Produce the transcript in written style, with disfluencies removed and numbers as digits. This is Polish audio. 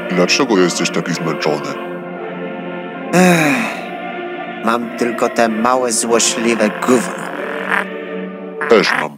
Dlaczego jesteś taki zmęczony? Mam tylko te małe, złośliwe gówno. Też mam.